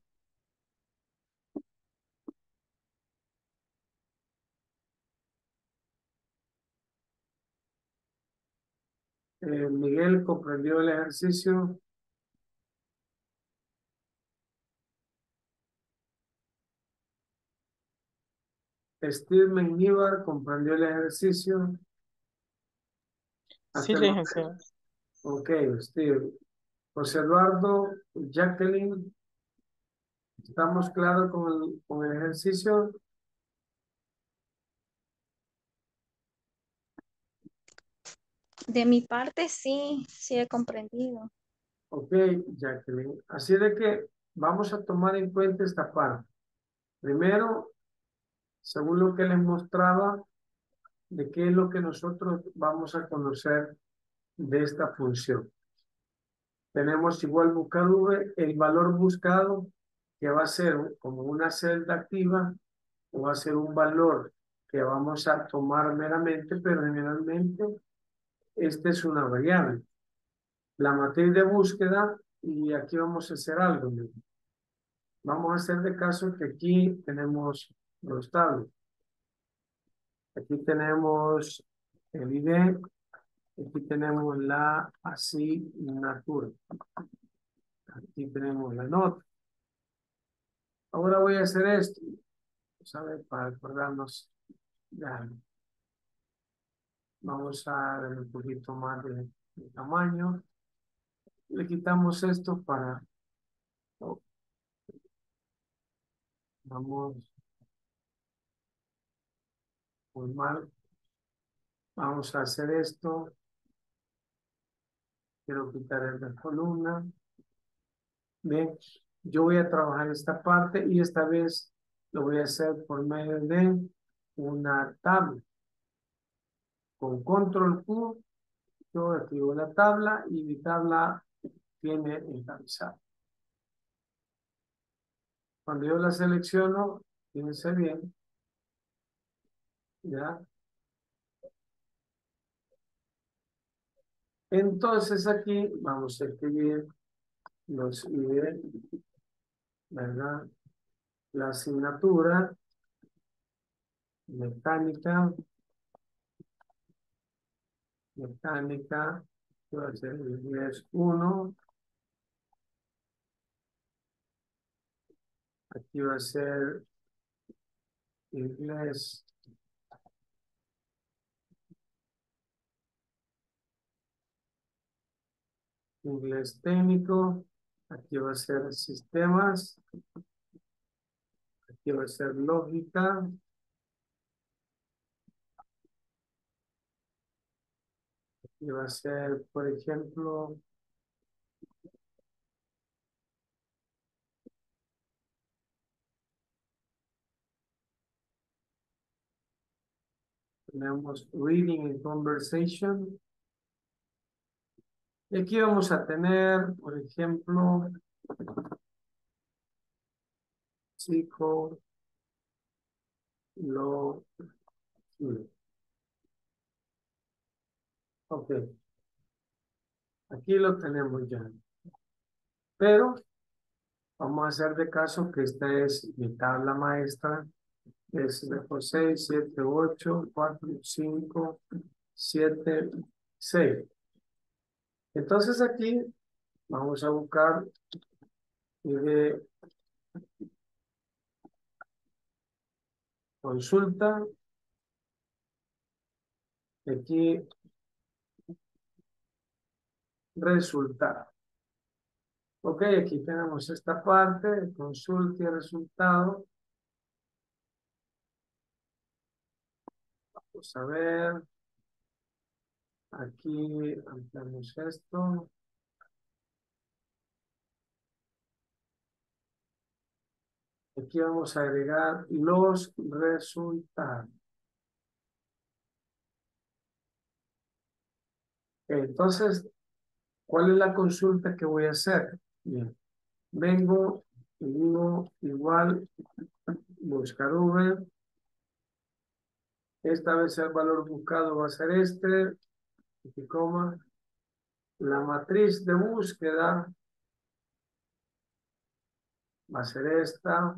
Eh, Miguel comprendió el ejercicio. Steve McNivar comprendió el ejercicio. Sí, Hasta el momento. licenciado. Ok, Steve. José Eduardo, Jacqueline, ¿estamos claros con el, con el ejercicio? De mi parte, sí, sí he comprendido. Ok, Jacqueline. Así de que vamos a tomar en cuenta esta parte. Primero, según lo que les mostraba, de qué es lo que nosotros vamos a conocer de esta función. Tenemos igual buscar V, el valor buscado, que va a ser como una celda activa, o va a ser un valor que vamos a tomar meramente, pero generalmente esta es una variable. La matriz de búsqueda, y aquí vamos a hacer algo. ¿No? Vamos a hacer de caso que aquí tenemos los tablas. Aquí tenemos el I D, aquí tenemos la asignatura, aquí tenemos la nota. Ahora voy a hacer esto, ¿sabes? Para acordarnos ya. Vamos a darle un poquito más de, de tamaño. Le quitamos esto para... oh, vamos muy mal. Vamos a hacer esto. Quiero quitar el de columna. Bien, yo voy a trabajar esta parte y esta vez lo voy a hacer por medio de una tabla. Con control Q, yo activo la tabla y mi tabla tiene encabezado. Cuando yo la selecciono, fíjense bien, ¿ya? Entonces aquí vamos a escribir los I D, ¿verdad? La asignatura mecánica, mecánica, que va a ser el diez uno, aquí va a ser inglés, inglés técnico, aquí va a ser sistemas, aquí va a ser lógica, aquí va a ser, por ejemplo, tenemos reading and conversation. Y aquí vamos a tener, por ejemplo, psico, lo, ok, aquí lo tenemos ya. Pero vamos a hacer de caso que esta es mi tabla maestra, que es de seis, siete, ocho, cuatro, cinco, siete, seis. Entonces aquí vamos a buscar y de consulta. Aquí resultado. Ok, aquí tenemos esta parte, consulta y resultado. Vamos a ver. Aquí ampliamos esto. Aquí vamos a agregar los resultados. Entonces, ¿cuál es la consulta que voy a hacer? Bien, vengo y digo igual buscar V. Esta vez el valor buscado va a ser este, y coma. La matriz de búsqueda va a ser esta.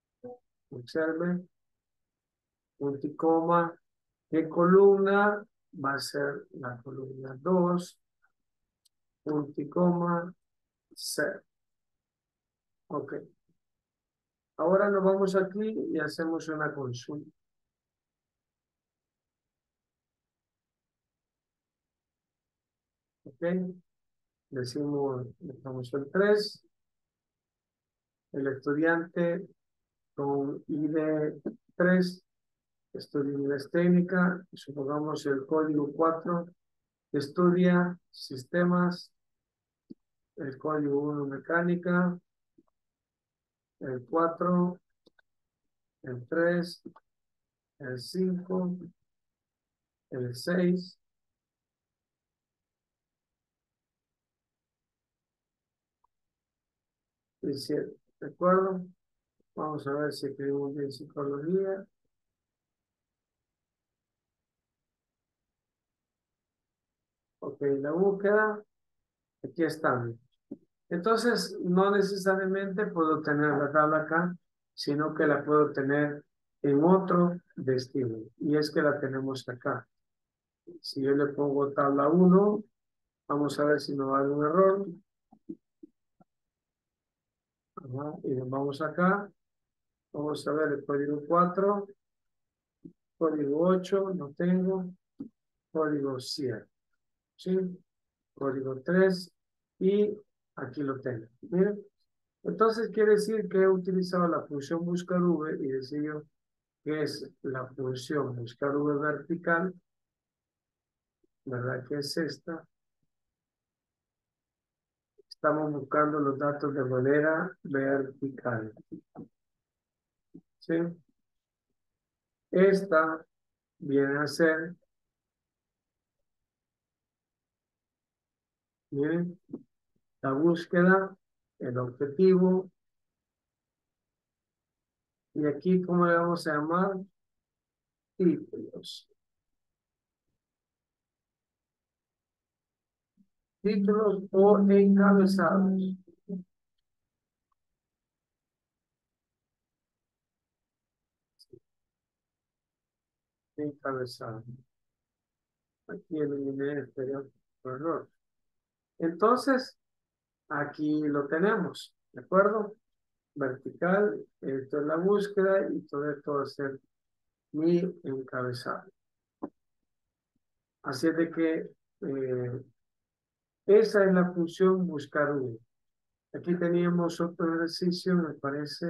Observe, punto y coma. ¿Qué columna? va a ser la columna dos, punto y coma, cero. Ok. Ahora nos vamos aquí y hacemos una consulta. Ok. Decimos, dejamos el tres. El estudiante con I D tres estudia inglés técnica. Supongamos el código cuatro. Estudia sistemas. El código uno mecánica. El cuatro. El tres. El cinco. El seis. El siete. ¿De acuerdo? Vamos a ver si escribimos bien psicología. Ok, la búsqueda. Aquí están. Entonces, no necesariamente puedo tener la tabla acá, sino que la puedo tener en otro destino. Y es que la tenemos acá. Si yo le pongo tabla uno, vamos a ver si nos va a dar un error. Ajá, y nos vamos acá. Vamos a ver el código cuatro, código ocho, no tengo, código siete, ¿sí? Código tres y aquí lo tengo. Miren. Entonces quiere decir que he utilizado la función buscar V y decido que es la función buscar V vertical, ¿verdad? Que es esta. Estamos buscando los datos de manera vertical. ¿Sí? Esta viene a ser, miren, la búsqueda, el objetivo. Y aquí, ¿cómo le vamos a llamar? Títulos. Títulos o encabezados. Encabezado. Aquí eliminé este error. Entonces, aquí lo tenemos, ¿de acuerdo? Vertical, esto es la búsqueda y todo esto va a ser mi encabezado. Así es de que eh, esa es la función buscar V. Aquí teníamos otro ejercicio, me parece.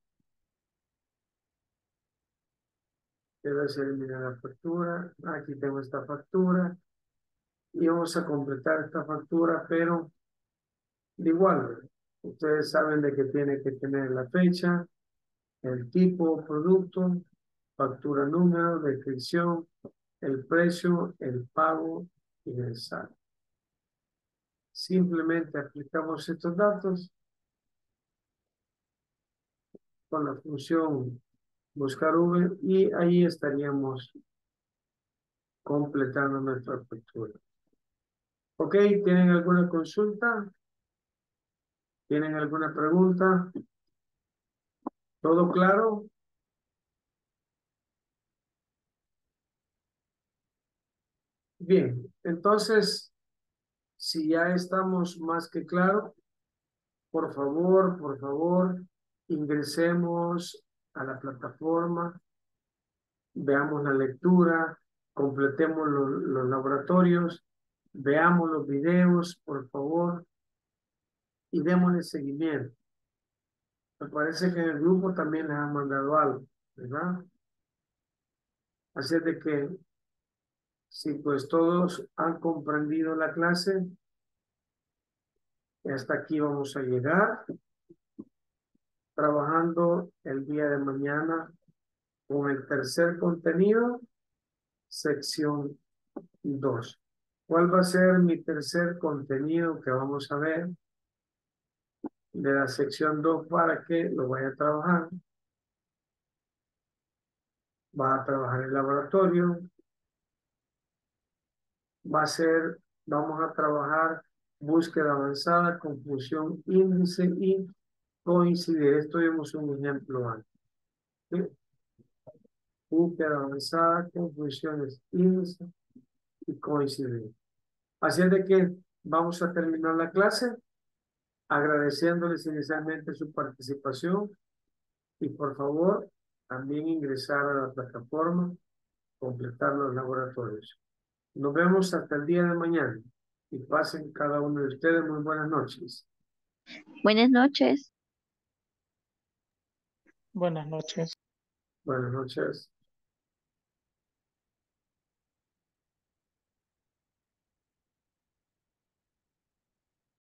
Debe ser eliminar la factura. Aquí tengo esta factura. Y vamos a completar esta factura, pero de igual. Ustedes saben de que tiene que tener la fecha, el tipo, producto, factura número, descripción, el precio, el pago y el saldo. Simplemente aplicamos estos datos con la función buscar V y ahí estaríamos completando nuestra factura. Ok, ¿tienen alguna consulta? ¿Tienen alguna pregunta? ¿Todo claro? Bien, entonces, si ya estamos más que claro, por favor, por favor, ingresemos a la plataforma, veamos la lectura, completemos los, los laboratorios, veamos los videos, por favor, y démosle seguimiento. Me parece que en el grupo también les han mandado algo, ¿verdad? Así es de que, si pues todos han comprendido la clase, hasta aquí vamos a llegar, trabajando el día de mañana con el tercer contenido, sección dos. ¿Cuál va a ser mi tercer contenido que vamos a ver de la sección dos para que lo vaya a trabajar? Va a trabajar el laboratorio. Va a ser, vamos a trabajar búsqueda avanzada, confusión, índice y coincidir. Esto vimos un ejemplo antes. ¿Sí? Búsqueda avanzada, confusiones, índice y coincidir. Así es de que vamos a terminar la clase agradeciéndoles inicialmente su participación y por favor también ingresar a la plataforma, completar los laboratorios. Nos vemos hasta el día de mañana y pasen cada uno de ustedes muy buenas noches. Buenas noches. Buenas noches. Buenas noches.